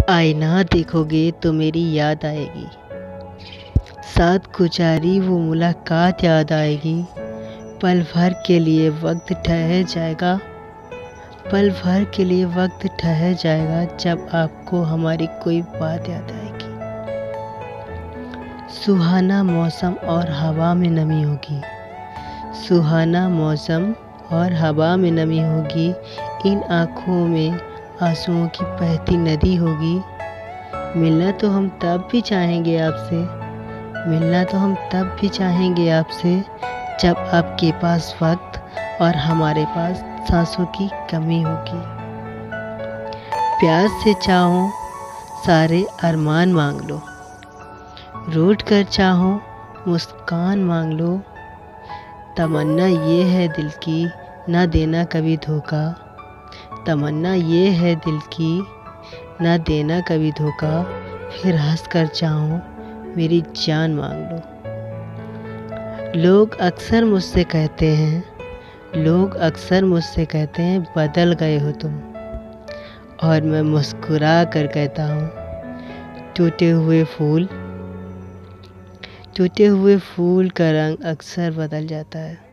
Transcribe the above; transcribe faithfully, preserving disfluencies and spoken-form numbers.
आईना देखोगे तो मेरी याद आएगी, साथ गुजारी वो मुलाकात याद आएगी। पल भर के लिए वक्त ठहर जाएगा, पल भर के लिए वक्त ठहर जाएगा जब आपको हमारी कोई बात याद आएगी। सुहाना मौसम और हवा में नमी होगी, सुहाना मौसम और हवा में नमी होगी। इन आँखों में आंसुओं की बहती नदी होगी। मिलना तो हम तब भी चाहेंगे आपसे, मिलना तो हम तब भी चाहेंगे आपसे जब आपके पास वक्त और हमारे पास सांसों की कमी होगी। प्यास से चाहो सारे अरमान मांग लो, रूठ कर चाहो मुस्कान मांग लो। तमन्ना ये है दिल की ना देना कभी धोखा, तमन्ना ये है दिल की ना देना कभी धोखा। फिर हंस कर चाहो मेरी जान मांग लो। लोग अक्सर मुझसे कहते हैं, लोग अक्सर मुझसे कहते हैं बदल गए हो तुम, और मैं मुस्कुरा कर कहता हूँ टूटे हुए फूल, टूटे हुए फूल का रंग अक्सर बदल जाता है।